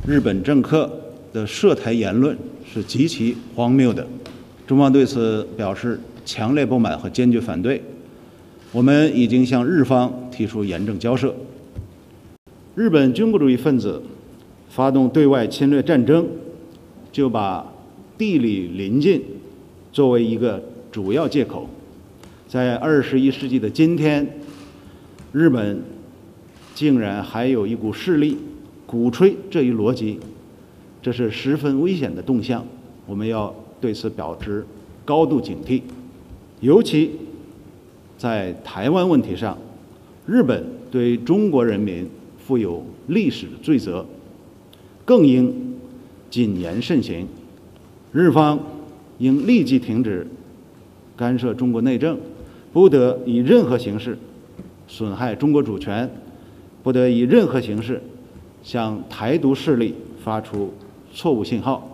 日本政客的涉台言论是极其荒谬的，中方对此表示强烈不满和坚决反对。我们已经向日方提出严正交涉。日本军国主义分子发动对外侵略战争，就把地理邻近作为一个主要借口。在21世纪的今天，日本竟然还有一股势力鼓吹这一逻辑，这是十分危险的动向，我们要对此表示高度警惕。尤其在台湾问题上，日本对中国人民负有历史罪责，更应谨言慎行。日方应立即停止干涉中国内政，不得以任何形式损害中国主权，不得以任何形式向台独势力发出错误信号。